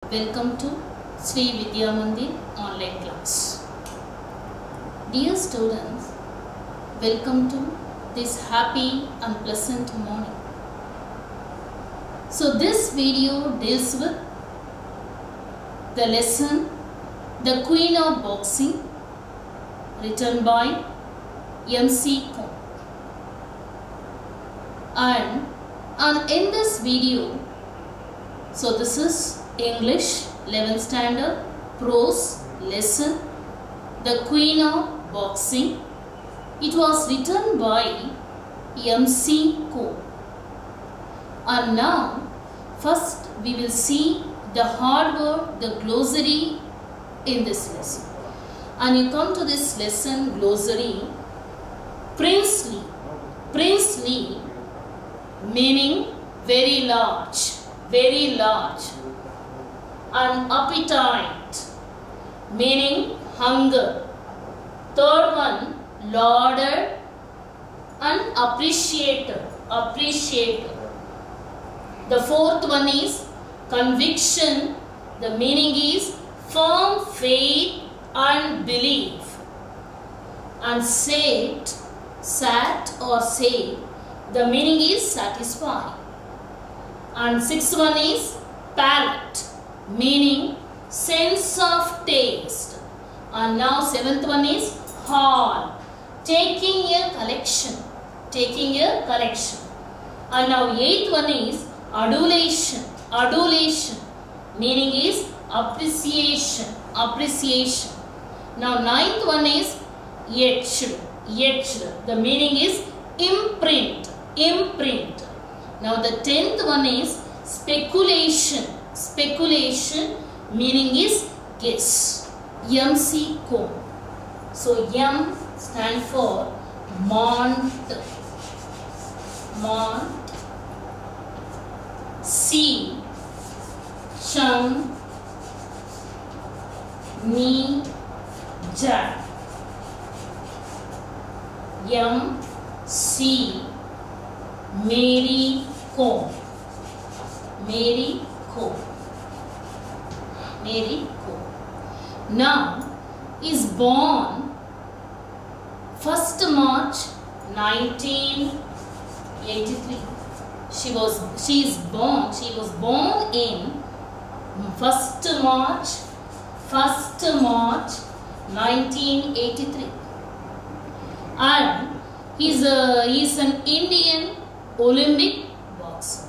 Welcome to Sri Vidya Mandir online class. Dear students, welcome to this happy and pleasant morning. So this video deals with the lesson The Queen of Boxing, written by M.C. Cohn. And in this video, so this is English 11th standard prose lesson The Queen of Boxing. It was written by M.C. Cohn. And now first we will see the hard word, the glossary in this lesson. And you come to this lesson glossary. Princely, princely meaning very large, very large. And appetite meaning hunger. Third one, lauded and appreciated, appreciated. The fourth one is conviction. The meaning is firm faith and belief. And sate, sat or say, the meaning is satisfied. And sixth one is palate, meaning sense of taste. And now seventh one is haul, taking a collection, taking a collection. And now eighth one is adulation, adulation, meaning is appreciation, appreciation. Now ninth one is etched, etched, the meaning is imprint, imprint. Now the 10th one is speculation, speculation, meaning is guess. M.C. Cohn. So M stand for Mont, Mont, C, Chum, Me, Jack. M.C. Mary Cohn, Mary Cohn, Mary Cohn. Now is born 1st March 1983. She was born in 1st March 1983. And he is an Indian Olympic boxer.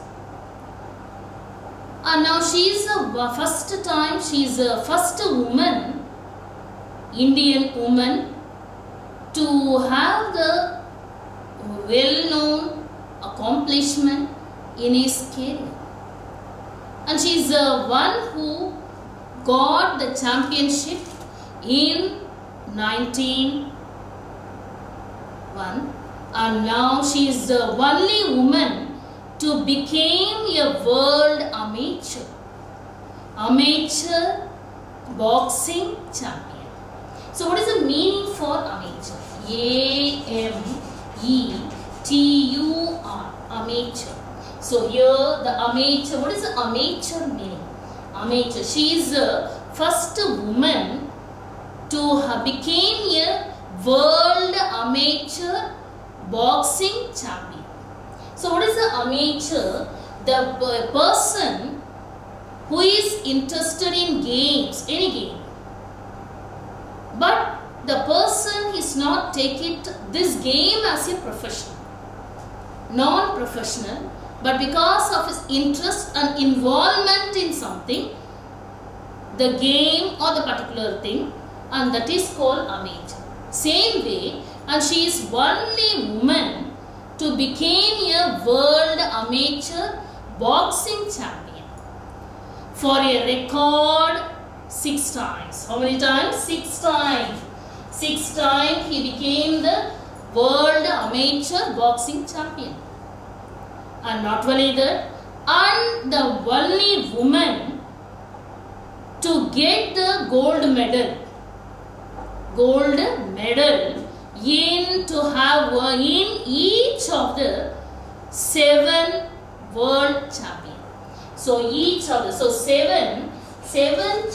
And now she is the first woman, Indian woman, to have the well-known accomplishment in his career. And she is the one who got the championship in 1901. And now she is the only woman to become a world amateur boxing champion. So what is the meaning for amateur? A-M-E-T-U-R, amateur. So here the amateur, what is the amateur meaning? Amateur, she is the first woman to become a world amateur boxing champion. So what is the amateur? The person who is interested in games, any game. But the person is not taking this game as a professional, non-professional, but because of his interest and involvement in something, the game or the particular thing, and that is called amateur. Same way, and she is only woman to become a world amateur boxing champion for a record 6 times. How many times? 6 times. 6 times he became the world amateur boxing champion. And not only that, and the only woman to get the gold medal. Gold medal in to have in each of the 7 world champion. So each of the, so 7 7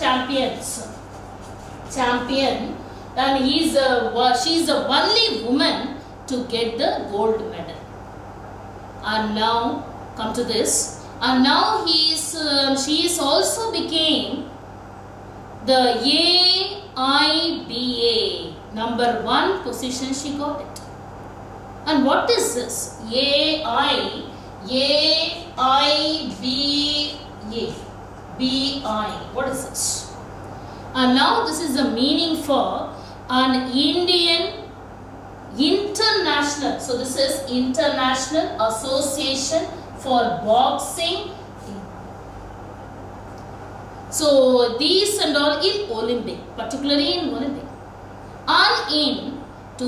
champion, and she's the only woman to get the gold medal. And now come to this, and now she is also became the AIBA #1 position. She got it. And what is this? AIBA. What is this? And now this is the meaning for an Indian International. So this is International Association for Boxing. So these and all in Olympic, particularly in Olympic. And in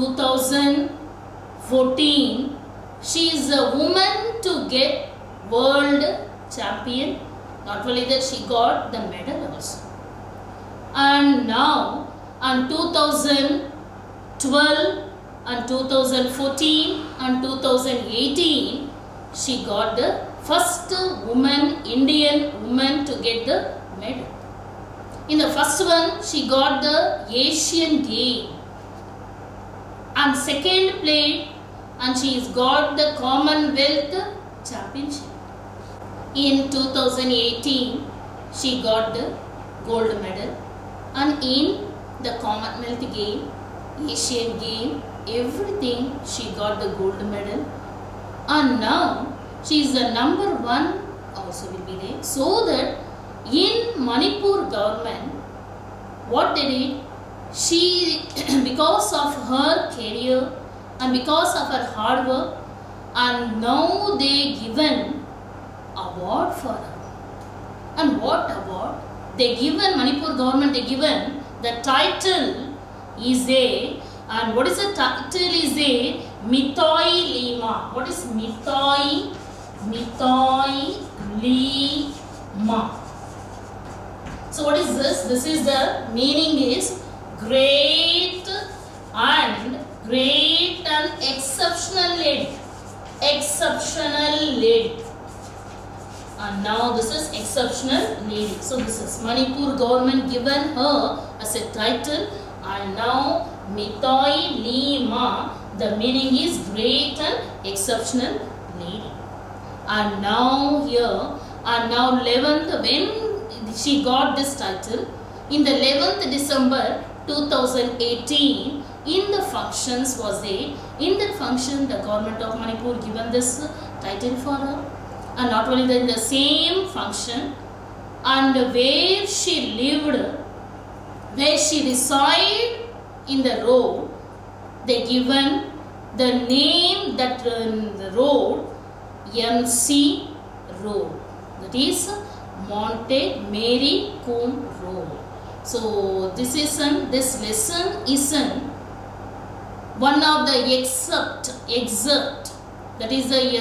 2014, she is a woman to get world champion. Not only that, she got the medal also. And now, in 2012 and 2014 and 2018, she got the first Indian woman to get the medal. In the first one, she got the Asian Game, and second place, and she has got the Commonwealth Championship. In 2018, she got the gold medal, and in the Commonwealth Game, Asian Game, everything she got the gold medal. And now she is the #1 also will be there. So that in Manipur government, what they did, she because of her career and because of her hard work, and now they given award for her. And what award? They given, Manipur government, they given the title is a, and what is the title is a Mithoi Lima. What is Mithoi? Mithoi Lima. So what is this? This is the meaning is great and exceptional lady. Exceptional lady. And now this is exceptional lady. So this is Manipur government given her as a title, and now Mithoi Lima, the meaning is great and exceptional lady. And now here, and now 11th, when she got this title, in the 11th December 2018, in the functions was there. In that function, the government of Manipur given this title for her. And not only that, in the same function, and where she lived, where she resided in the road, they given the name that the road, MC Road. That is Monte Mary Combe Road. So this lesson is one of the excerpt, that is a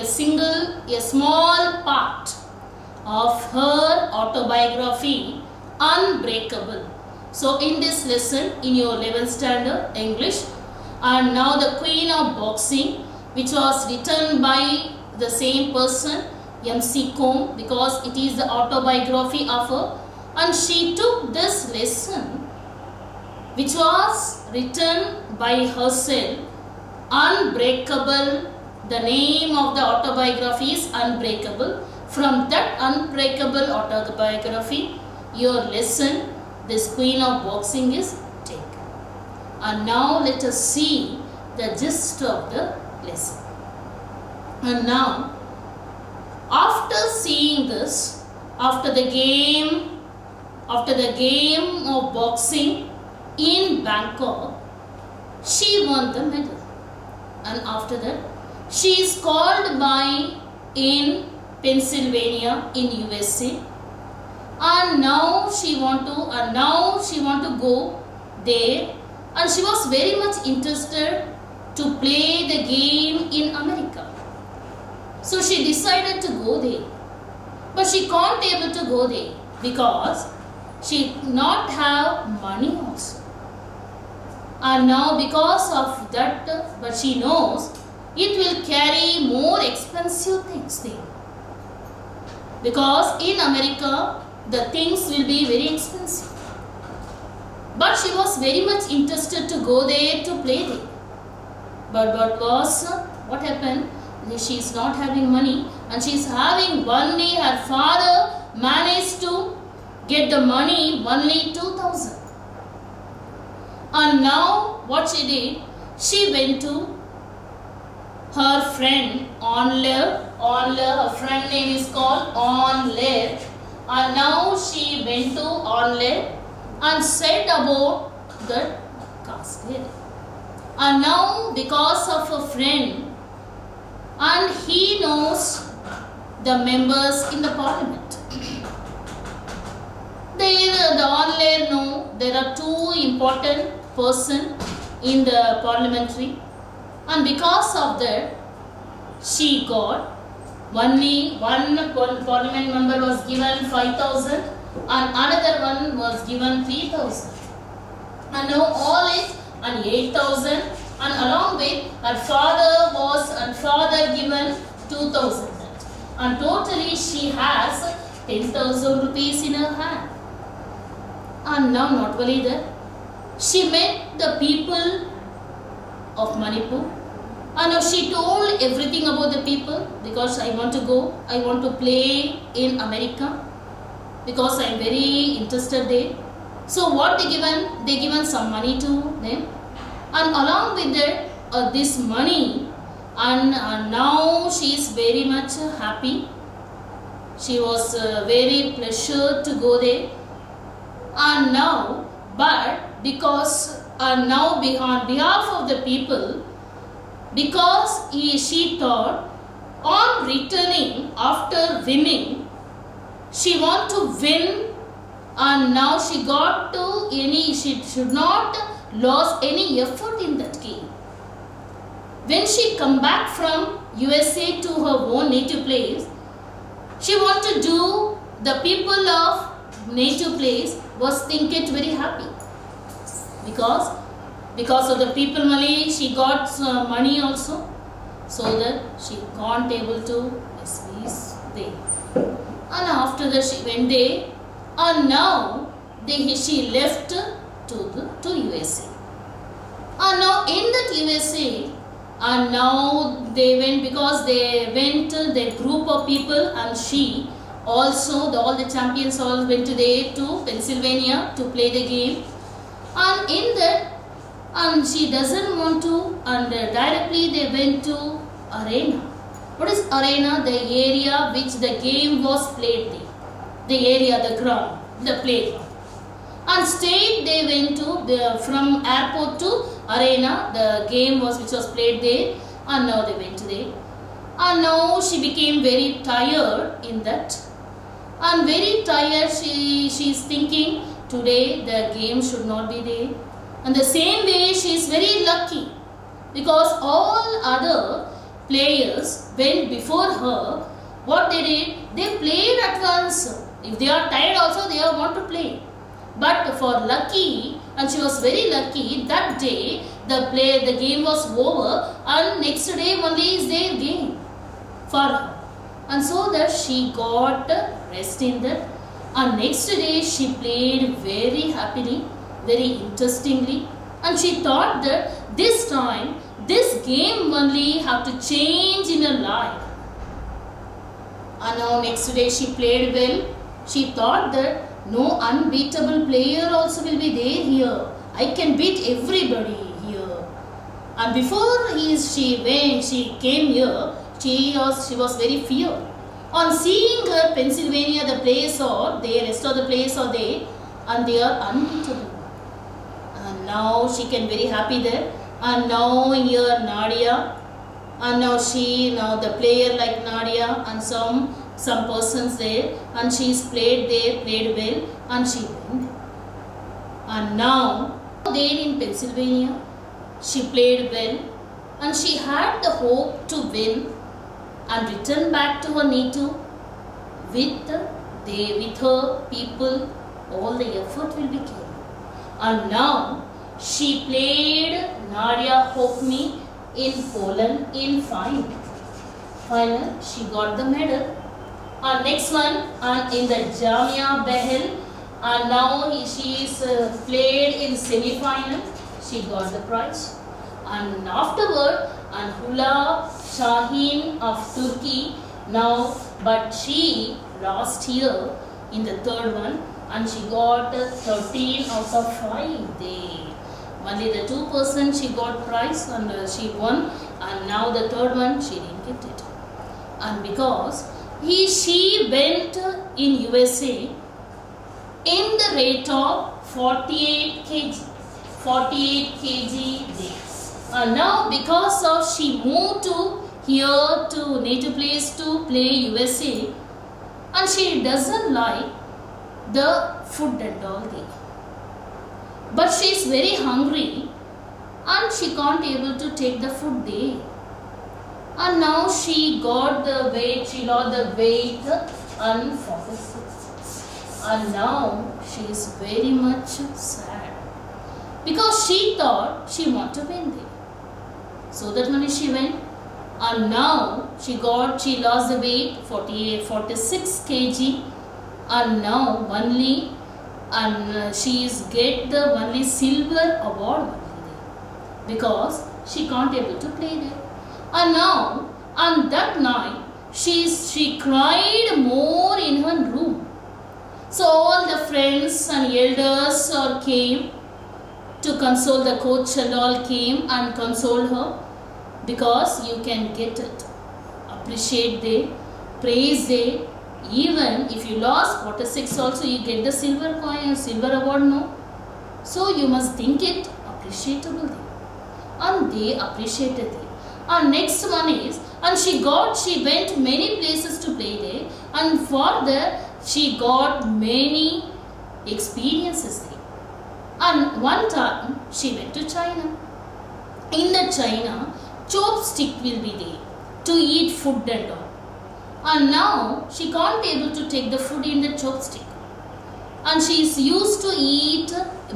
small part of her autobiography, Unbreakable. So in this lesson, in your 11th standard English, and now the Queen of Boxing, which was written by the same person, MC Combe, because it is the autobiography of her, and she took this lesson, which was written by herself, Unbreakable. The name of the autobiography is Unbreakable. From that Unbreakable autobiography, your lesson, this Queen of Boxing, is taken. And now let us see the gist of the lesson. And now, after seeing this, after the game of boxing in Bangkok, she won the medal. And after that, she is called by in Pennsylvania in USA, and now she want to go there, and she was very much interested to play the game in America. So she decided to go there, but she can't able to go there because she not have money also. And now because of that, but she knows it will carry more expensive things there. Because in America, the things will be very expensive. But she was very much interested to go there to play there. But what happened? She is not having money, and she is having only her father managed to get the money only 2,000. And now what she did? She went to her friend Onler. Her friend name is called Onler. And now she went to Onler and said about the casket. And now because of a friend, and he knows the members in the parliament. The Onler know there are two important persons in the parliamentary, and because of that she got only one parliament member was given 5,000 and another one was given 3,000, and now all is and 8,000, and along with her father given 2,000, and totally she has 10,000 rupees in her hand. And now not only that, she met the people of Manipur, and now she told everything about the people, because I want to go, I want to play in America because I am very interested there. So what they given some money to them, and along with that this money, and now she is very much happy. She was very pleasure to go there. And now, but because now on behalf of the people, because she thought on returning after winning, she want to win, and now she got to she should not lose any effort in that game. When she come back from USA to her own native place, she want to do the people of native place was think it very happy, because of the people money she got money also, so that she can't able to miss there. And after that she went there, and now she left to USA. And now in that USA, and now they went, because they went the group of people, and she also all the champions all went there to Pennsylvania to play the game. And in that, and she doesn't want to, and directly they went to arena. What is arena? The area which the game was played there. The area, the ground, the playground. And straight they went to from airport to arena. The game was which was played there, and now they went there. And now she became very tired in that. And very tired, she is thinking today the game should not be there. And the same way she is very lucky, because all other players went before her. What they did, they played at once. If they are tired also, they want to play. But for lucky, and she was very lucky, that day the game was over, and next day only is their game for her. And so that she got rest in that, and next day she played very happily, very interestingly, and she thought that this time this game only have to change in her life. And now next day she played well. She thought that no unbeatable player also will be there here. I can beat everybody here. And before when she came here, she was very feared. On seeing her Pennsylvania, the players are there, rest of the players are there, and they are unbeatable. And now she can very happy there. And now here Nadia, and now the player like Nadia and some persons there, and she's played well, and she won. And now there in Pennsylvania, she played well, and she had the hope to win and return back to her native with her people. All the effort will be given. And now she played Nadia Hopmy in Poland in final. She got the medal. Next one, in the Jamia Behel, and now she is played in semi-final. She got the prize. And afterward, and Hula Shaheen of Turkey now, but she lost here in the third one, and she got 13 out of 5 there. Only the 2% she got prize and she won, and now the third one she didn't get it. And because she went in USA in the rate of 48 kg there. Now because of she moved to here to native place to play USA, and she doesn't like the food and all there. But she is very hungry and she can't able to take the food there. And now she got the weight, she lost the weight and 46. And now she is very much sad because she thought she wanted to win there. So that only she went, and now she lost the weight 46 kg, and now only she is get the only silver award only there because she can't able to play there. And now on that night she cried more in her room. So all the friends and elders came to console, the coach and all came and console her, because you can get it, appreciate they, praise they. Even if you lost 46 also, you get the silver coin, silver award, no? So you must think it appreciable there. And they appreciated it. And next one is, and she went many places to play there, and for that she got many experiences there. And one time she went to China. In the China, chopstick will be there to eat food and all. And now she can't able to take the food in the chopstick, and she is used to eat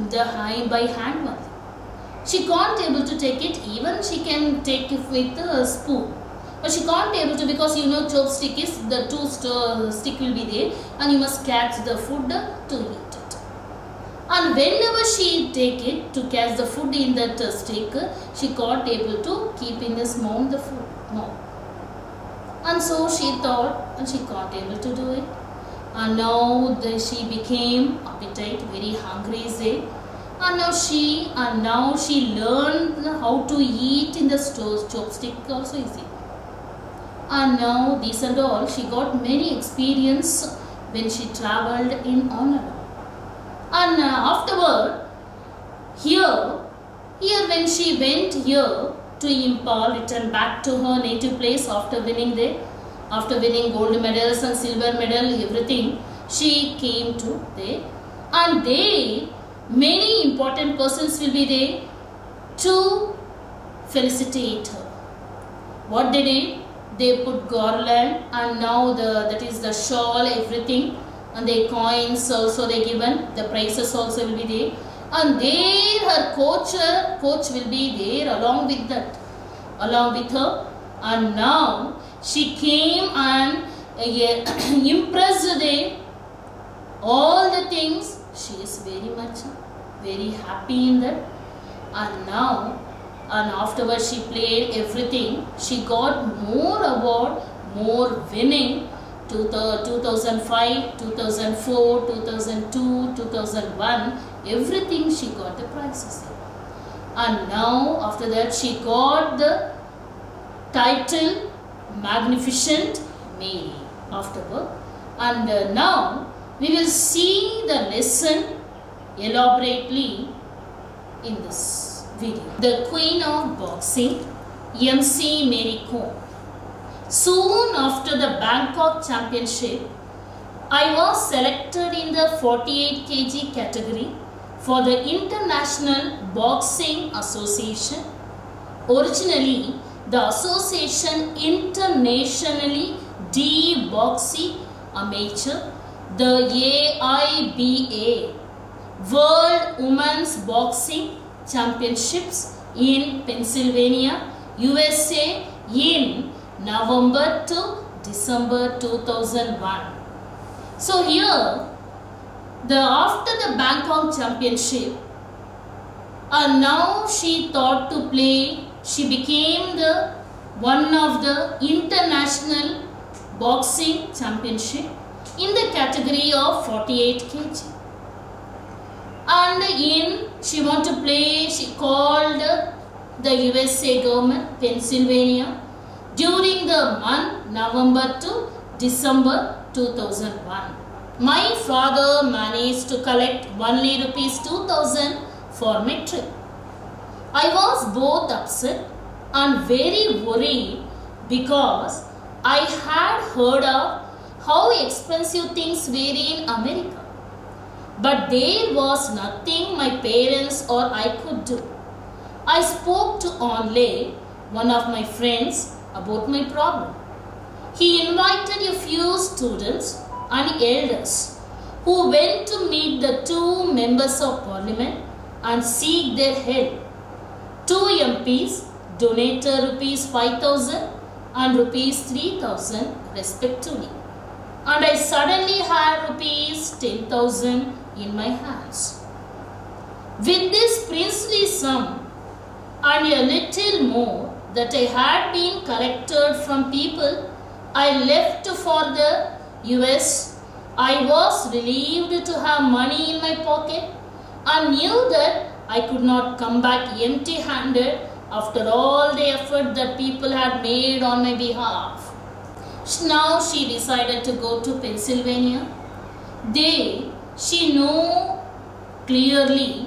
by hand only. She can't able to take it, even she can take it with a spoon, but she can't able to, because you know chopstick is the stick will be there and you must catch the food to eat it. And whenever she take it to catch the food in that stick, she can't able to keep in this mouth the food. No. And so she thought, and she can't able to do it. And now she became appetite, very hungry say. And now she learned how to eat in the chopstick also easy. And now these and all, she got many experience when she travelled in honor. And afterward, here when she went here to Impal, returned back to her native place after winning there, after winning gold medals and silver medal, everything, she came to there, and they, many important persons will be there to felicitate her. What they did, they put garland, and now that is the shawl, everything, and the coins also they given, the prizes also will be there. And there her coach will be there along with her. And now she came and impressed there all the things. She is very happy in that. And now, and afterwards she played everything. She got more award, more winning. 2005, 2004, 2002, 2001, everything she got the prizes. And now after that she got the title Magnificent Mary afterward. And now we will see the lesson elaborately in this video. The Queen of Boxing, MC Mary Kom. Soon after the Bangkok Championship, I was selected in the 48 kg category for the International Boxing Association. Originally, the association internationally de-boxing amateur, the AIBA, World Women's Boxing Championships in Pennsylvania, USA in November to December 2001. So here, after the Bangkok Championship, now she thought to play. She became one of the international boxing championship in the category of 48 kg. And she want to play, she called the USA government, Pennsylvania, during the month November to December 2001. My father managed to collect only rupees 2000 for my trip. I was both upset and very worried because I had heard of how expensive things were in America. But there was nothing my parents or I could do. I spoke to Onle, one of my friends, about my problem. He invited a few students and elders who went to meet the two members of parliament and seek their help. Two MPs donated rupees 5,000 and rupees 3,000 respectively. And I suddenly had rupees 10,000 in my hands. With this princely sum and a little more that I had been collected from people I left for the US, I was relieved to have money in my pocket and knew that I could not come back empty-handed after all the effort that people had made on my behalf. Now she decided to go to Pennsylvania. She knew clearly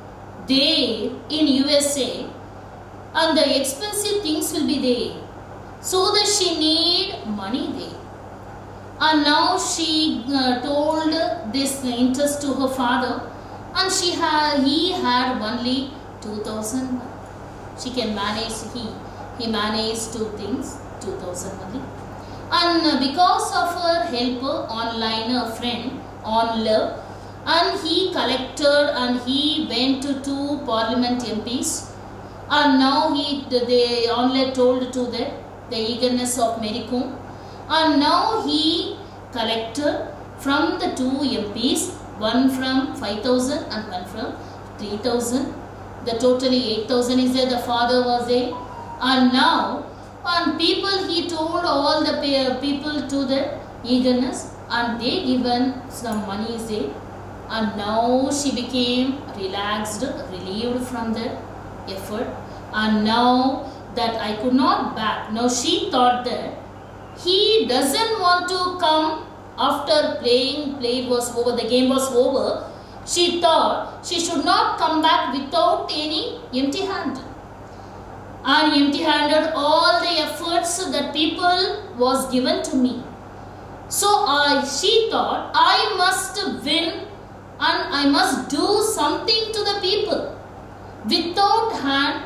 there in USA and the expensive things will be there, so that she need money there. And now she told this interest to her father, and he had only 2,000. She can manage, he managed two things, 2,000 only. And because of her helper online friend Onle, and he collected and he went to two parliament MPs, and now Onle told to them the eagerness of Mary Kom, and now he collected from the two MPs, one from 5,000 and one from 3,000. The totally 8,000 is there, the father was there. And now, he told all the people to the eagerness, and they given some money is there. And now she became relaxed, relieved from the effort. And now that I could not back, now she thought that he doesn't want to come after play was over, the game was over. She thought she should not come back without any empty-handed. And empty-handed all the efforts that people was given to me. So she thought I must win and I must do something to the people. Without hand,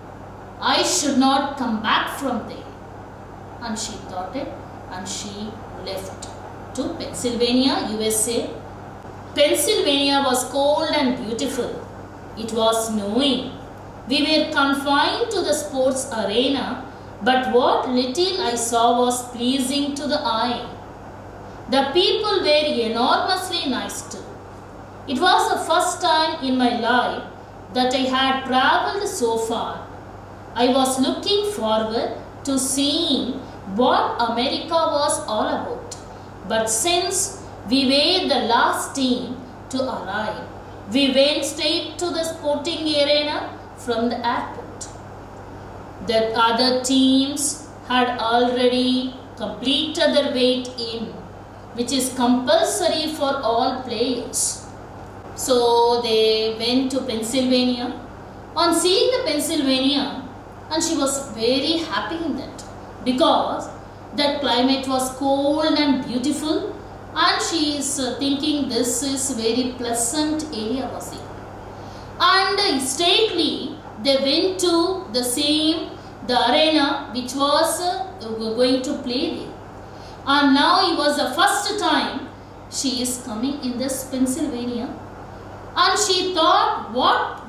I should not come back from there. And she thought it, and she left to Pennsylvania, USA. Pennsylvania was cold and beautiful. It was snowing. We were confined to the sports arena, but what little I saw was pleasing to the eye. The people were enormously nice too. It was the first time in my life that I had travelled so far. I was looking forward to seeing what America was all about. But since we were the last team to arrive, we went straight to the sporting arena from the airport. The other teams had already completed their weight in, which is compulsory for all players. So they went to Pennsylvania. On seeing the Pennsylvania, and she was very happy in that, because that climate was cold and beautiful, and she is thinking this is very pleasant area was it. And straightly they went to the arena which was going to play there. And now it was the first time she is coming in this Pennsylvania, and she thought what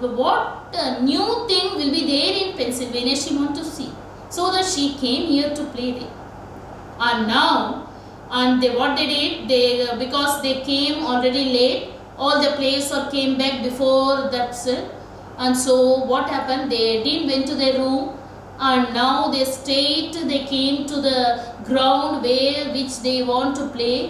new thing will be there in Pennsylvania she want to see, so that she came here to play there. And now, what they did, because they came already late, all the players came back before that. And so what happened, they didn't went to their room, and now they came to the ground which they want to play,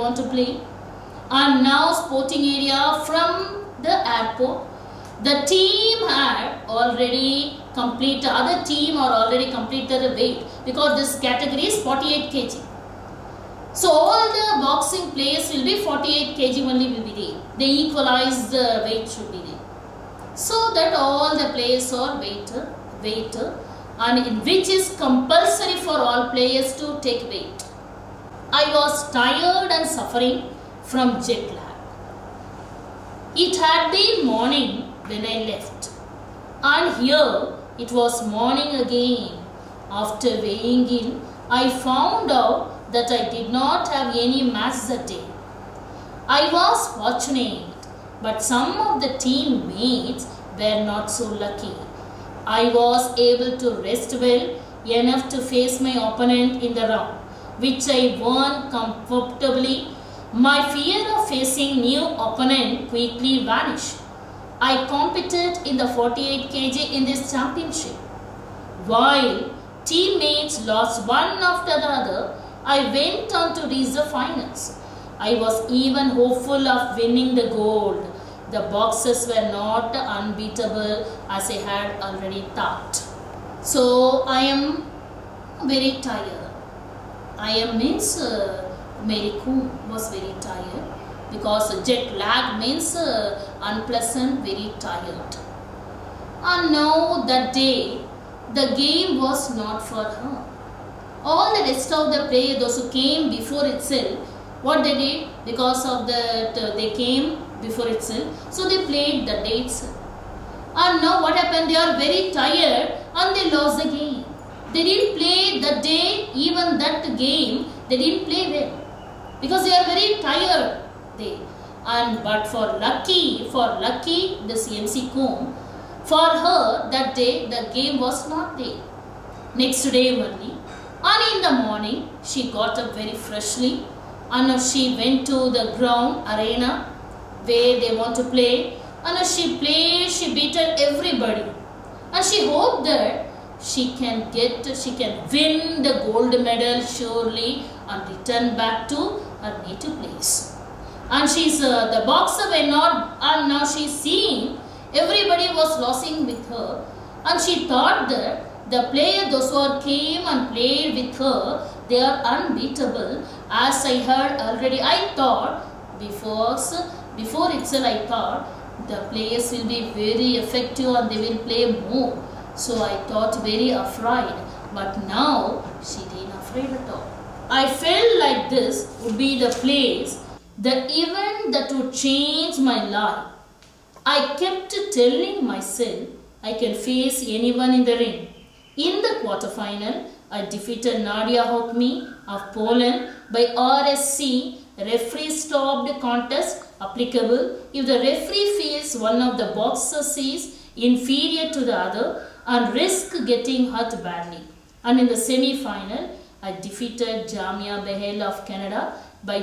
and now sporting area from the airport. The team had already completed, other team are already completed the weight, because this category is 48 kg. So all the boxing players will be 48 kg only will be there. They equalize the weight should be there. So that all the players are weight, and in which is compulsory for all players to take weight. I was tired and suffering from jet lag. It had been morning when I left, and here it was morning again. After weighing in, I found out that I did not have any match that day. I was fortunate, but some of the teammates were not so lucky. I was able to rest well enough to face my opponent in the round, which I won comfortably. My fear of facing new opponent quickly vanished. I competed in the 48 kg in this championship. While teammates lost one after the other, I went on to reach the finals. I was even hopeful of winning the gold. The boxers were not unbeatable as I had already thought. So I am very tired. Mary Kom was very tired, because jet lag means unpleasant, very tired. And now that day, the game was not for her. All the rest of the players, those who came before itself, what they did, because of that they came before itself, so they played the day itself. And now what happened, they are very tired and they lost the game. They didn't play the day, even that game, they didn't play well, because they are very tired. But for lucky, this MC Kom, for her that day the game was not there. Next day only, and in the morning she got up very freshly, and she went to the ground arena where they want to play, and she played, she beaten everybody, and she hoped that she can win the gold medal surely and return back to her native place. And she's the boxer were not, and now she's seeing everybody was losing with her, and she thought that the player, those who came and played with her, they are unbeatable. As I heard already, I thought before itself, I thought the players will be very effective and they will play more. So I thought very afraid, but now she didn't afraid at all. I felt like this would be the place, the event that would change my life. I kept telling myself I can face anyone in the ring. In the quarterfinal, I defeated Nadia Hokmi of Poland by RSC, referee stopped contest applicable if the referee feels one of the boxers is inferior to the other and risk getting hurt badly. And in the semi-final, I defeated Jamia Behel of Canada by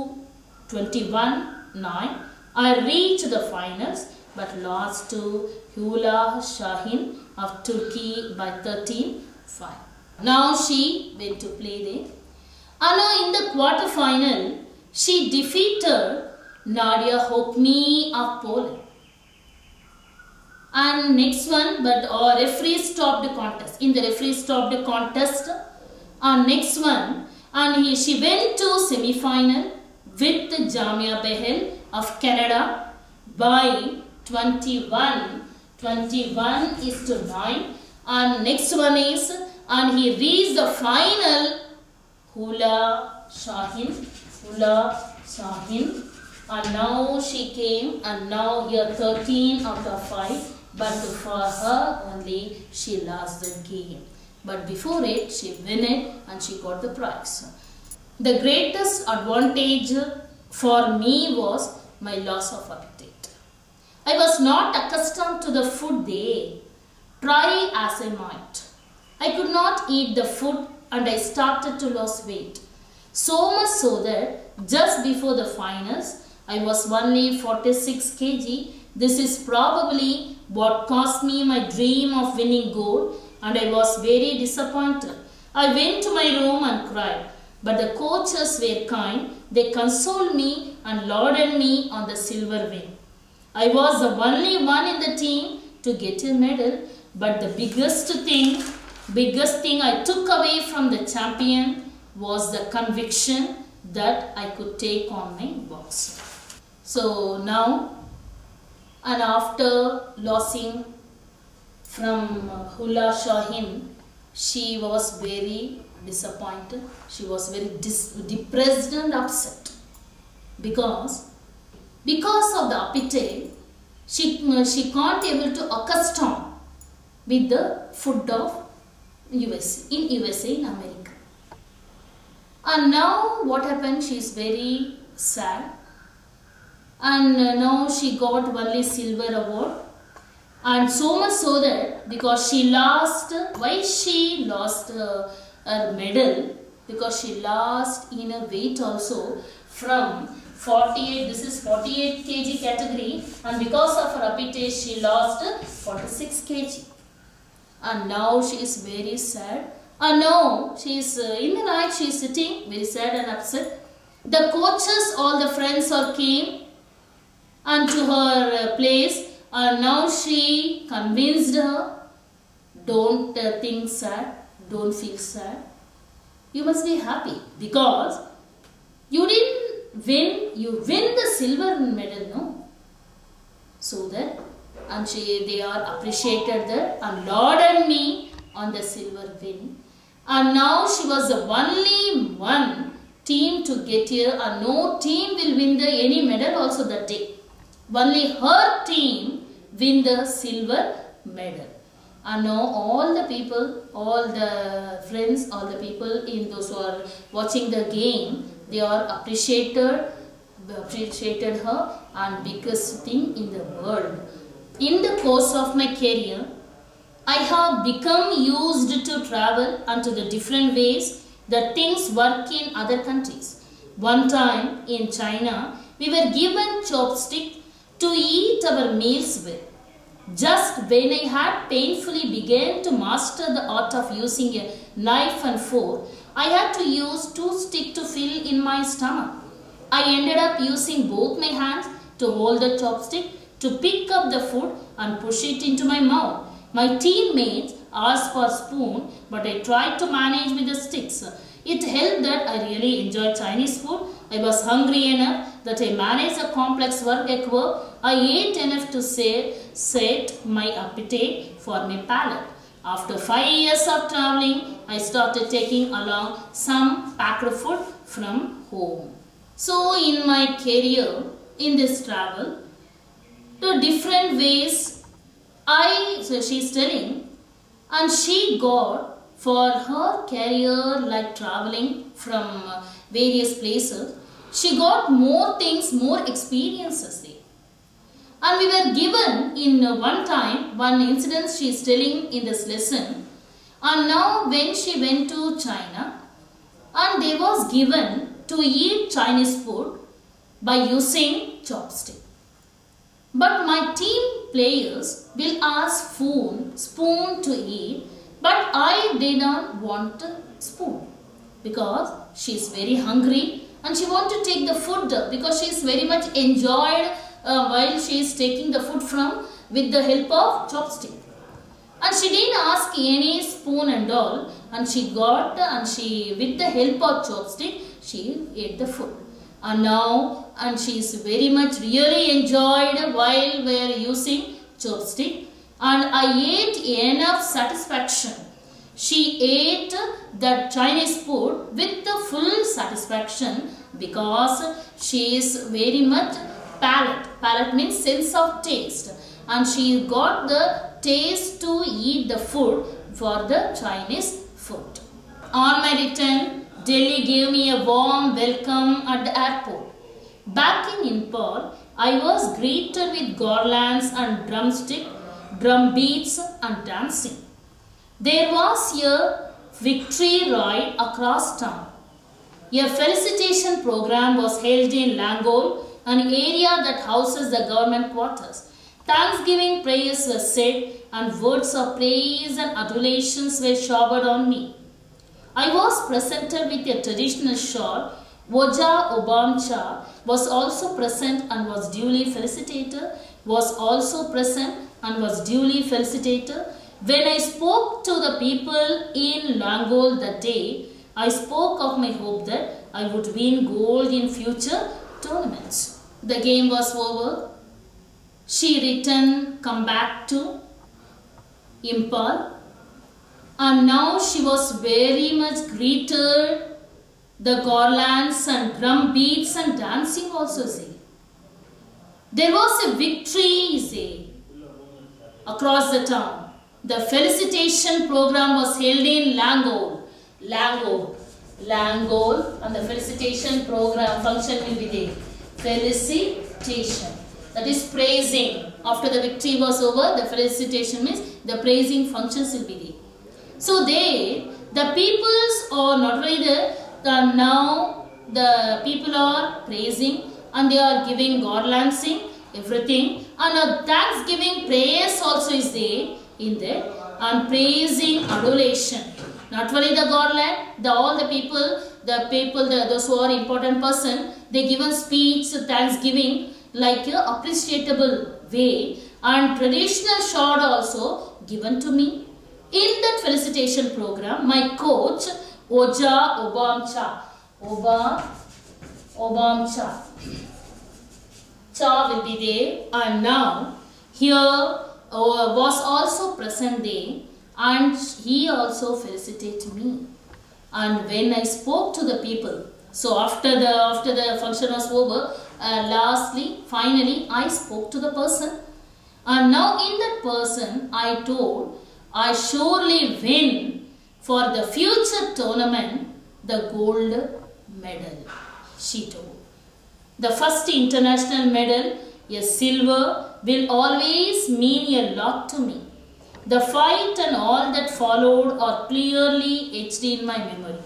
2-21-9. I reached the finals but lost to Hula Shahin of Turkey by 13-5. Now she went to play there. And now in the quarter-final, she defeated Nadia Hokmi of Poland. And next one, but referee stopped the contest. In the referee stopped the contest. And next one, and she went to semi-final with Jamia Behel of Canada by 21-9. And next one is, and he reached the final, Hula Shahin. And now she came, and now here 13 out of 5. But for her only, she lost the game. But before it, she won it and she got the prize. The greatest advantage for me was my loss of appetite. I was not accustomed to the food there. Try as I might, I could not eat the food and I started to lose weight. So much so that just before the finals, I was only 46 kg. This is probably what cost me my dream of winning gold, and I was very disappointed. I went to my room and cried. But the coaches were kind. They consoled me and lauded me on the silver win. I was the only one in the team to get a medal, but the biggest thing I took away from the champion was the conviction that I could take on my box. So now, and after losing from Hula Shaheen, she was very disappointed. She was very depressed and upset because of the appetite, she can't able to accustom with the food of USA in America. And now what happened? She is very sad, and now she got only silver award. And so much so that because she lost, why she lost her medal? Because she lost in a weight also from 48, this is 48 kg category, and because of her appetite she lost 46 kg. And now she is very sad. And now she is in the night she is sitting very sad and upset. The coaches, all the friends are came and to her place. And now she convinced her, don't think sad, don't feel sad. You must be happy because you didn't win, you win the silver medal, no? So that, and they are appreciated that and lauded me on the silver win. And now she was the only one team to get here, and no team will win any medal also that day. Only her team win the silver medal. And now all the people, all the friends, all the people in those who are watching the game, they are appreciated her, and biggest thing in the world. In the course of my career, I have become used to travel unto the different ways that things work in other countries. One time in China, we were given chopstick to eat our meals with. Just when I had painfully begun to master the art of using a knife and fork, I had to use 2 sticks to fill in my stomach. I ended up using both my hands to hold the chopstick, to pick up the food and push it into my mouth. My teammates asked for a spoon, but I tried to manage with the sticks. It helped that I really enjoyed Chinese food. I was hungry enough that I managed a complex work at work. I ate enough to set my appetite for my palate. After 5 years of traveling, I started taking along some packed food from home. So in my career, in this travel, the different ways so she's telling, and she got for her career like traveling from various places, she got more things, more experiences there. And we were given in one incident she is telling in this lesson. And now when she went to China, and they was given to eat Chinese food by using chopstick. But my team players will ask spoon to eat, but I did not want a spoon because she is very hungry and she want to take the food because she is very much enjoyed while she is taking the food with the help of chopstick. And she didn't ask any spoon and all, and she got with the help of chopstick she ate the food. And she is very much really enjoyed while we are using chopstick, and I ate enough satisfaction. She ate the Chinese food with the full satisfaction because she is very much palate. Palate means sense of taste, and she got the taste to eat the food for the Chinese food. On my return, Delhi gave me a warm welcome at the airport. Back in Impal, I was greeted with garlands and drumstick, drum beats and dancing. There was a victory ride across town. A felicitation program was held in Langol, an area that houses the government quarters. Thanksgiving prayers were said and words of praise and adulations were showered on me. I was presented with a traditional shawl. Oja Obamcha was also present and was duly felicitated. When I spoke to the people in Langol that day, I spoke of my hope that I would win gold in future tournaments. The game was over. She returned, come back to Impal, and now she was very much greeted. The garlands and drum beats and dancing also say. There was a victory, say, across the town. The felicitation program was held in Langol, and the felicitation program function will be there. Felicitation, that is praising. After the victory was over, the felicitation means the praising functions will be there. So there, the peoples are not only there, now the people are praising and they are giving garlandsing, everything, and a thanksgiving prayers also is there in there, and praising adulation. Not only the garland, all the people, those who are important person, they give a speech, thanksgiving, like a appreciable way, and traditional shard also given to me. In that felicitation program, my coach, Oja Obamcha, Cha will be there, and now here was also present there, and he also felicitated me. And when I spoke to the people, so after the function was over, finally I spoke to the person, and now in that person I told I surely win for the future tournament the gold medal, she told. The first international medal, a silver, will always mean a lot to me. The fight and all that followed are clearly etched in my memory.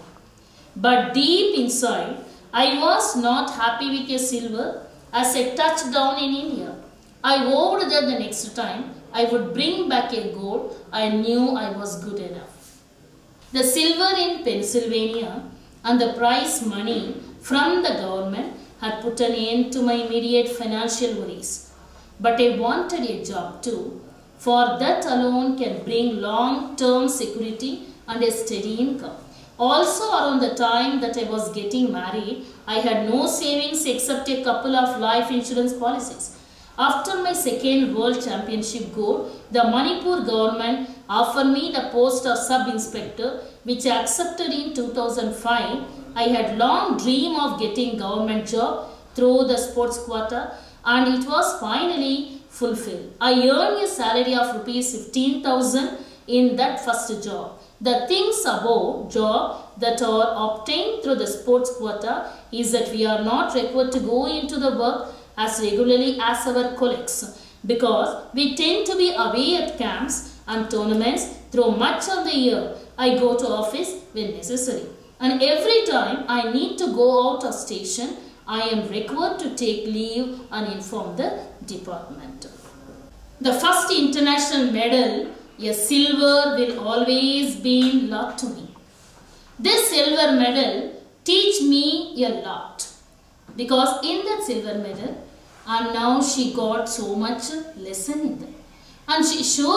But deep inside, I was not happy with a silver as I touched down in India. I vowed that the next time I would bring back a gold. I knew I was good enough. The silver in Pennsylvania and the prize money from the government had put an end to my immediate financial worries. But I wanted a job too, for that alone can bring long-term security and a steady income. Also, around the time that I was getting married, I had no savings except a couple of life insurance policies. After my second World Championship gold, the Manipur government offered me the post of sub-inspector, which I accepted in 2005. I had long dreamed of getting government job through the sports quota, and it was finally fulfilled. I earned a salary of rupees 15,000 in that first job. The things about job that are obtained through the sports quota is that we are not required to go into the work as regularly as our colleagues, because we tend to be away at camps and tournaments through much of the year. I go to office when necessary, and every time I need to go out of station, I am required to take leave and inform the department. The first international medal, a silver, will always be a lot to me. This silver medal teach me a lot, because in that silver medal, and now she got so much lesson in that, and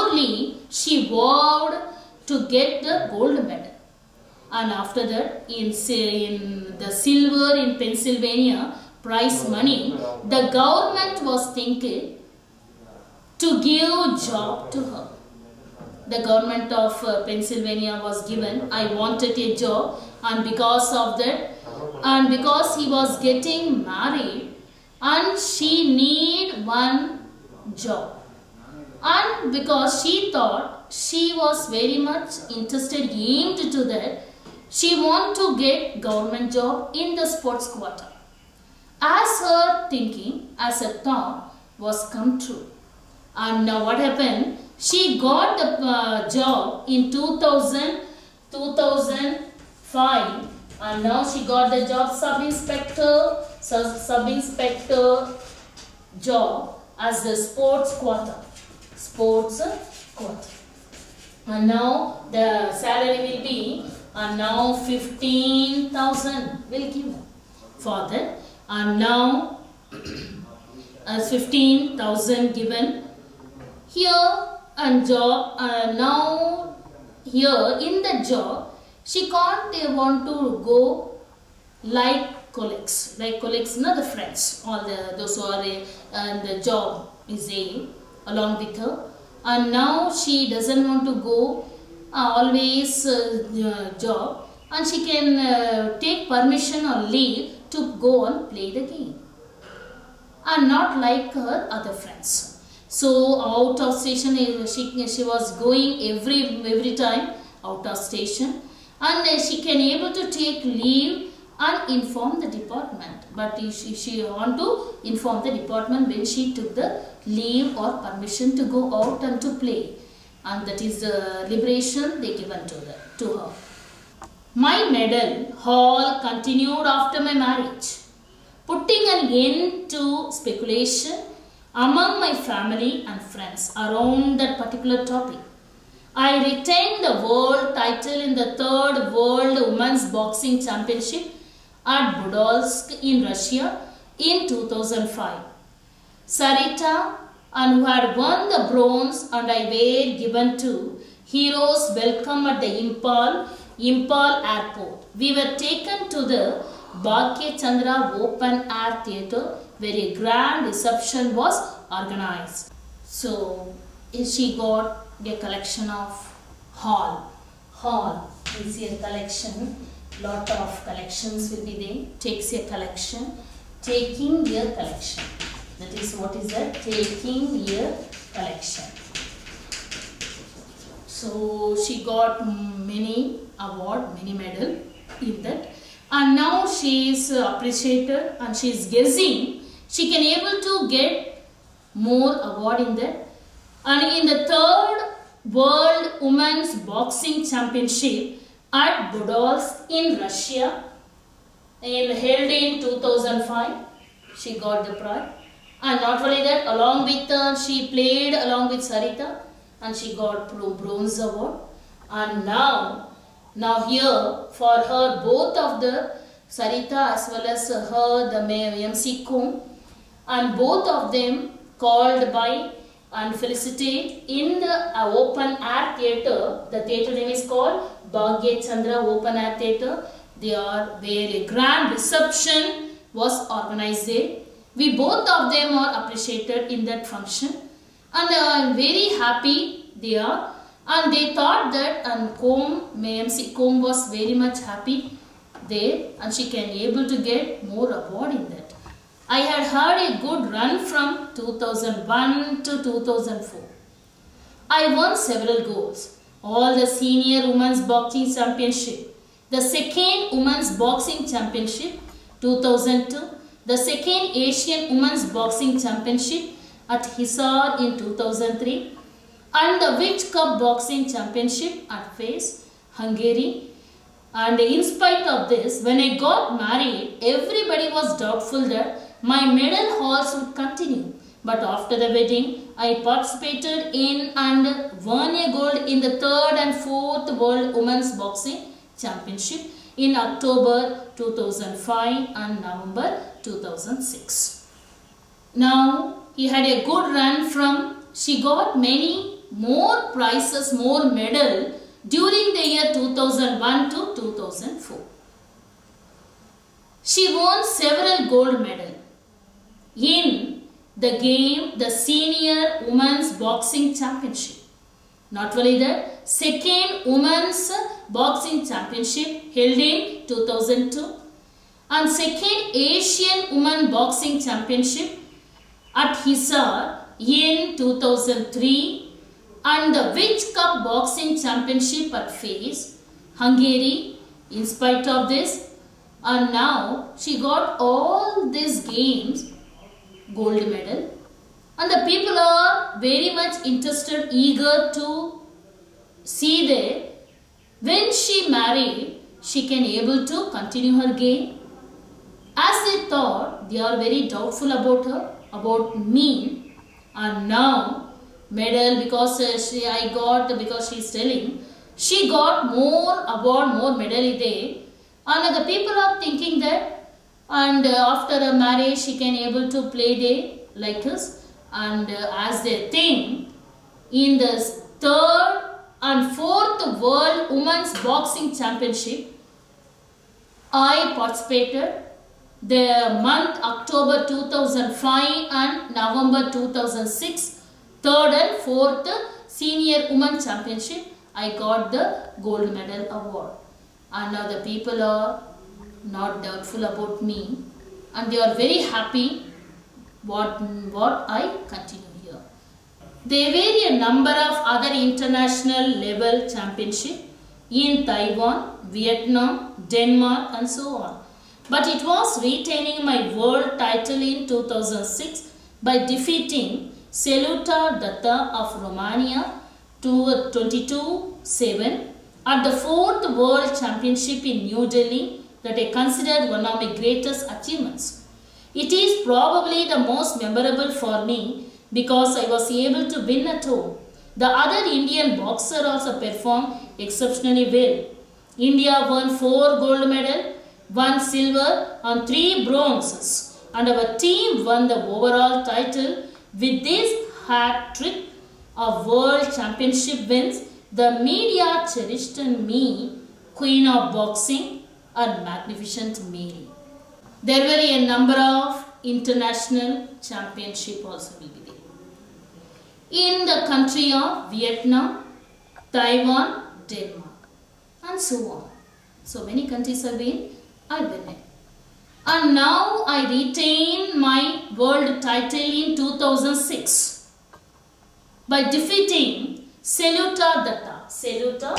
she vowed to get the gold medal. And after that, in the silver in Pennsylvania prize money, the government was thinking to give job to her. The government of Pennsylvania was given. I wanted a job, and because of that, and because he was getting married, and she need one job, and because she thought she was very much interested, aimed to that, she want to get government job in the sports quota. As her thinking, as her thought was come true. And now what happened? She got the job in 2000 2005, and now she got the job sub-inspector job as the sports quota. And now the salary will be, and now 15,000 will give for that, and now as 15,000 given here, and job, now here in the job she can't want to go like colleagues, not the friends, all those who are and the job is along with her, and now she doesn't want to go always job, and she can take permission or leave to go and play the game, and not like her other friends. So out of station, she was going every time out of station, and she can able to take leave and inform the department. But she want to inform the department when she took the leave or permission to go out and to play, and that is the liberation they given to her. My medal haul continued after my marriage, putting an end to speculation among my family and friends around that particular topic. I retained the world title in the 3rd World Women's Boxing Championship at Budolsk in Russia in 2005. Sarita, and who had won the bronze, and I were given to heroes welcome at the Impal airport. We were taken to the Bhagya Chandra Open Air Theatre where a grand reception was organized. So she got a collection of hall is a collection, lot of collections will be there. Takes a collection, taking a collection, that is what is that, taking a collection. So she got many award, many medal in that, and now she is appreciated, and she is guessing she can able to get more award in that. And in the 3rd World Women's Boxing Championship at Budolsk in Russia, held in 2005, she got the prize. And not only that, along with she played along with Sarita, and she got bronze award. And now here for her, both of the Sarita as well as her, the MC Kum, and both of them called by and felicitate in the open air theatre. The theatre name is called Bhagya Chandra Open Air Theatre. They are where a grand reception was organized there. We both of them are appreciated in that function, and I am very happy they are, and they thought that, and MC Kum was very much happy there, and she can able to get more award in that. I had a good run from 2001 to 2004. I won several golds. All the Senior Women's Boxing Championship, the 2nd Women's Boxing Championship 2002, the 2nd Asian Women's Boxing Championship at Hisar in 2003, and the Witch Cup Boxing Championship at Fez, Hungary. And in spite of this, when I got married, everybody was doubtful that my medal hauls would continue. But after the wedding, I participated in and won a gold in the 3rd and 4th World Women's Boxing Championship in October 2005 and November 2006. Now, he had a good run from, she got many more prizes, more medal during the year 2001 to 2004. She won several gold medals in the game, the Senior Women's Boxing Championship. Not only that, 2nd Women's Boxing Championship held in 2002 and 2nd Asian Women Boxing Championship at Hisar in 2003 and the Witch Cup Boxing Championship at Fez, Hungary. In spite of this, and now she got all these games gold medal, and the people are very much interested, eager to see there When she married, she can able to continue her game. As they thought, they are very doubtful about her, about me. And now, medal because because she is telling, she got more award, more medal there. And the people are thinking that, and after a marriage, she can able to play there like us. And as they think, in the third and fourth World Women's Boxing Championship, I participated the month October 2005 and November 2006, third and fourth Senior Women Championship. I got the gold medal award. And now the people are not doubtful about me, and they are very happy what I continue here. There were a number of other international level championships in Taiwan, Vietnam, Denmark and so on. But it was retaining my world title in 2006 by defeating Celuta Datta of Romania to 22-7 at the 4th World Championship in New Delhi that I considered one of my greatest achievements. It is probably the most memorable for me because I was able to win at home. The other Indian boxer also performed exceptionally well. India won 4 gold medals, 1 silver and 3 bronzes, and our team won the overall title with this hat trick of World Championship wins. The media cherished me, Queen of Boxing and Magnificent Mary. There were a number of international championships also will be there. In the country of Vietnam, Taiwan, Denmark and so on. So many countries have been, I win it. And now I retain my world title in 2006 by defeating Celuta Datta. Celuta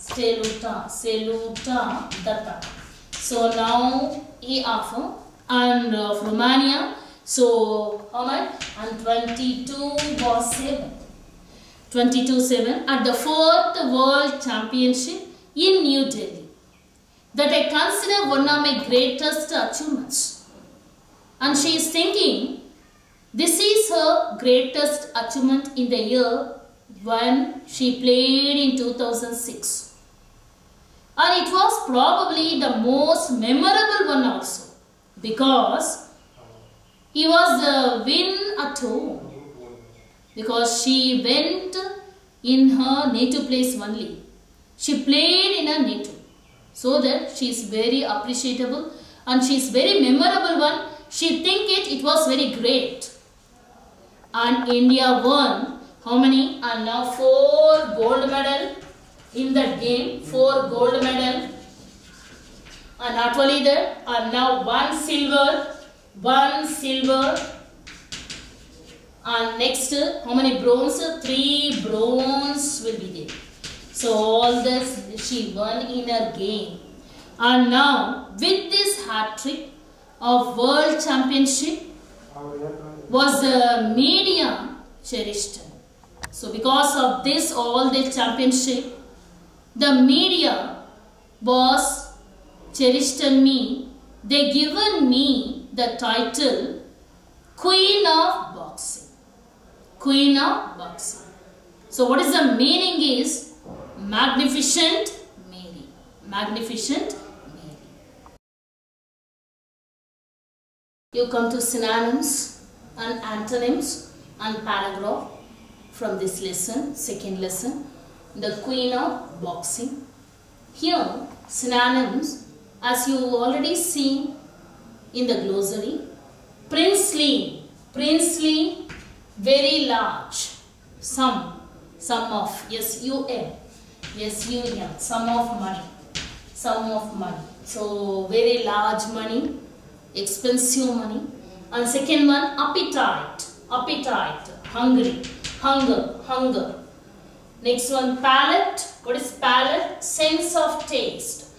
Datta. So now he offer and of Romania. So how much? And 22-7. 22-7 at the 4th World Championship in New Delhi. That I consider one of my greatest achievements. And she is thinking this is her greatest achievement in the year when she played in 2006. And it was probably the most memorable one also because it was the win at home. Because she went in her native place only. She played in her native. So that she is very appreciable and she is very memorable one. She think it was very great. And India won how many? And now 4 gold medal in that game. 4 gold medal. And not only that, and now 1 silver. 1 silver. And next, how many bronze? 3 bronze will be there. So all this she won in her game. And now with this hat trick of World Championship was the media cherished. So because of this all the championship, the media was cherished me. They given me the title Queen of Boxing. Queen of Boxing. So what is the meaning is Magnificent Mary. Magnificent Mary. You come to synonyms and antonyms and paragraph from this lesson, second lesson, the Queen of Boxing. Here synonyms, as you already seen in the glossary, princely, very large, sum of, S-U-M. S-U-M, sum of money. So very large money, expensive money. And second one, appetite, hunger. Next one, palate. What is palate? Sense of taste.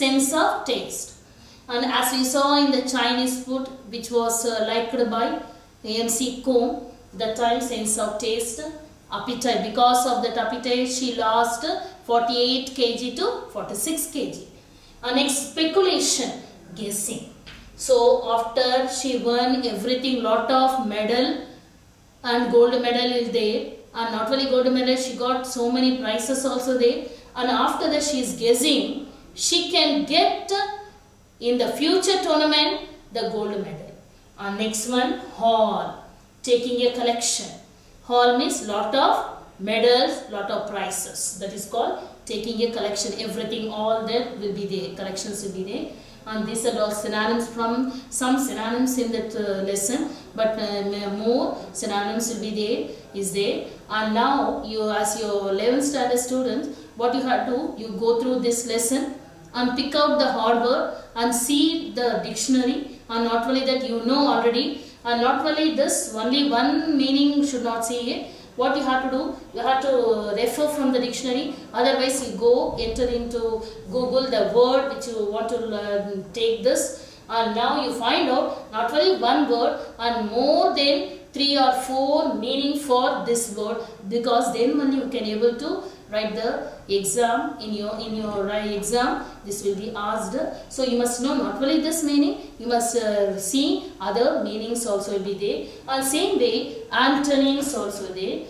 And as we saw in the Chinese food, which was liked by AMC Combe, that time sense of taste. appetite. Because of that appetite, she lost 48 kg to 46 kg. Next, speculation, guessing. So after she won everything, lot of medal and gold medal is there, and not only gold medal, she got so many prizes also there. And after that, she is guessing she can get in the future tournament the gold medal. And next one, haul, taking a collection. Haul means lot of medals, lot of prizes. That is called taking a collection. Everything, all that will be there. Collections will be there. And these are all synonyms, from some synonyms in that lesson, but more synonyms will be there, is there. And now you, as your 11th standard student, what you have to, you go through this lesson and pick out the hard word and see the dictionary. And not only that, you know already, and not only this, only one meaning should not see it. What you have to do, you have to refer from the dictionary, otherwise you go enter into Google the word which you want to take this, and now you find out not only one word and more than 3 or 4 meaning for this word, because then only you can able to write the exam. In your exam this will be asked. So you must know not only this meaning, you must see other meanings also will be there. And same way antonyms also there.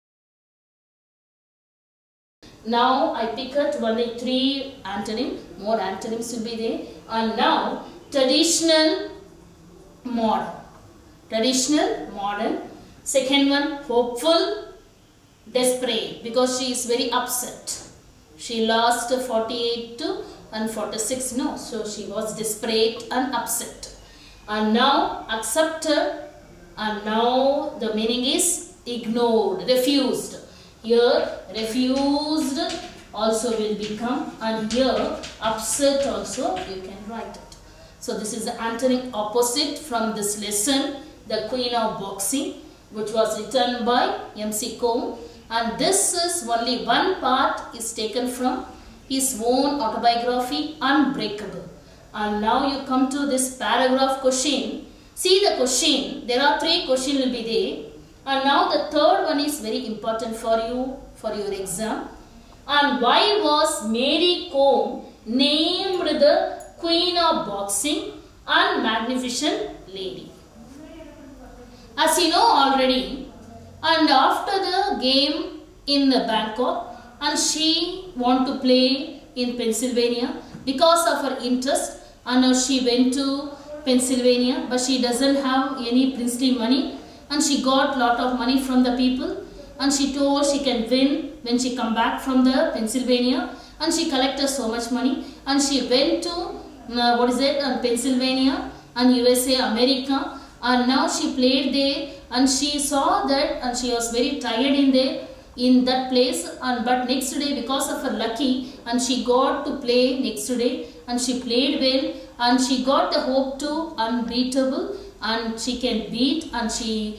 Now I pick up only 3 antonyms, more antonyms will be there. And now traditional, modern. Traditional, modern. Second one, hopeful, desperate, because she is very upset. She lost 48 to and 46, no, so she was desperate and upset. And now accepted, and now the meaning is ignored, refused. Here refused also will become, and here upset also you can write it. So this is the antonym opposite from this lesson, The Queen of Boxing, which was written by M.C. Combe. And this is only one part is taken from his own autobiography, Unbreakable. And now you come to this paragraph question. See the question, there are 3 questions will be there. And now the third one is very important for you, for your exam. And why was Mary Kom named the Queen of Boxing and Magnificent Lady? As you know already, and after the game in Bangkok, and she want to play in Pennsylvania because of her interest, and she went to Pennsylvania, but she doesn't have any princely money, and she got lot of money from the people, and she told she can win when she come back from the Pennsylvania, and she collected so much money, and she went to Pennsylvania and USA, America, and now she played there, and she saw that, and she was very tired in that place, and but next day because of her lucky, and she got to play next day, and she played well, and she got the hope to unbeatable, and she can beat, and she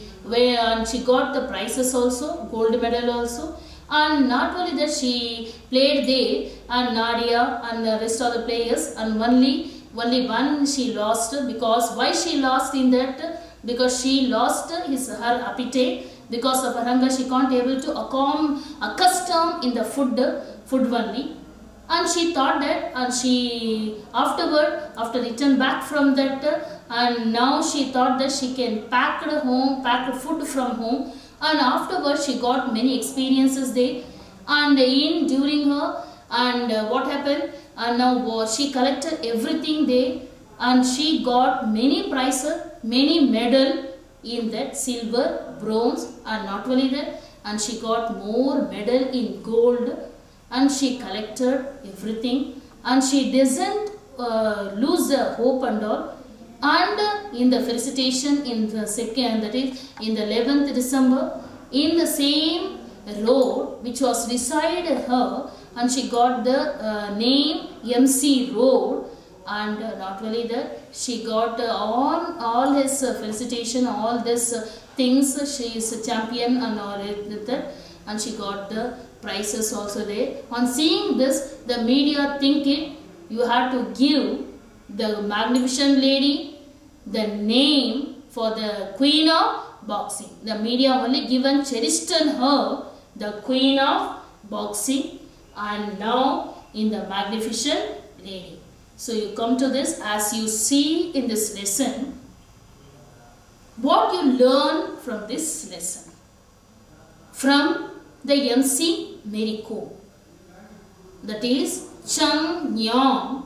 got the prizes also, gold medal also. And not only that, she played there, and Nadia and the rest of the players, and only one she lost. Because why she lost in that? Because she lost her appetite. Because of her hunger, she can't able to accustom in the food only. And she thought that, and she after return back from that, and now she thought that she can pack food from home. And afterwards she got many experiences there, and during her, and what happened, and now she collected everything there, and she got many prizes, many medal in that, silver, bronze, and not only that, and she got more medal in gold, and she collected everything, and she doesn't lose the hope and all. And in the felicitation in the second, that is in the 11th December, in the same road which was beside her, and she got the name MC Road, and not only that, she got on all his felicitation, all this things, she is a champion and all that, and she got the prizes also there. On seeing this, the media think it, you have to give the Magnificent Lady the name for the Queen of Boxing. The media only given cherished on her the queen of boxing, and now in the Magnificent Lady. So you come to this, as you see in this lesson, what you learn from this lesson. From the MC Mary Kom, that is Chung Nyong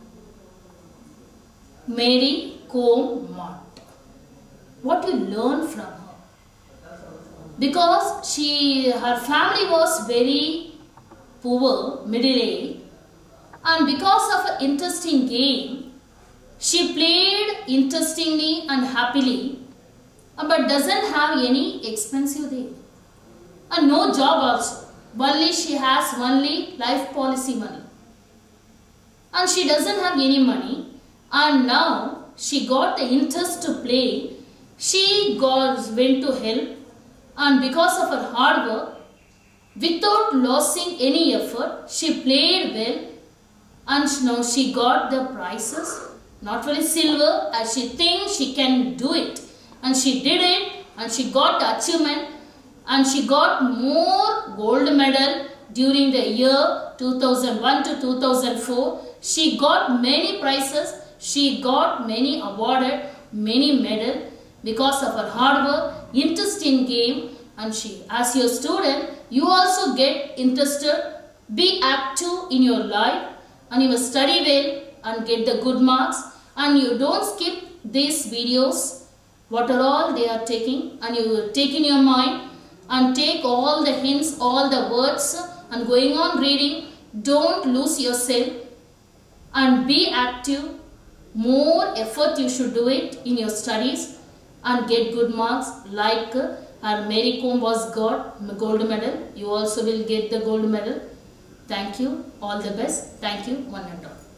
Mary Kom Mott. What you learn from her? Because her family was very poor, middle age, and because of an interesting game, she played interestingly and happily, but doesn't have any expensive day. And no job also. Only she has only life policy money. And she doesn't have any money. And now she got the interest to play. She went to help. And because of her hard work, without losing any effort, she played well. And now she got the prizes. Not only silver, as she thinks she can do it. And she did it. And she got the achievement. And she got more gold medal during the year 2001 to 2004. She got many prizes. She got many awarded, many medals because of her hard work, interest in game. And she, as your student, you also get interested, be active in your life, and you will study well and get the good marks. And you don't skip these videos, what are all they are taking, and you will take in your mind and take all the hints, all the words, and going on reading. Don't lose yourself and be active. More effort you should do it in your studies and get good marks, like our Mary Kom was got gold medal. You also will get the gold medal. Thank you. All the best. Thank you. One and all.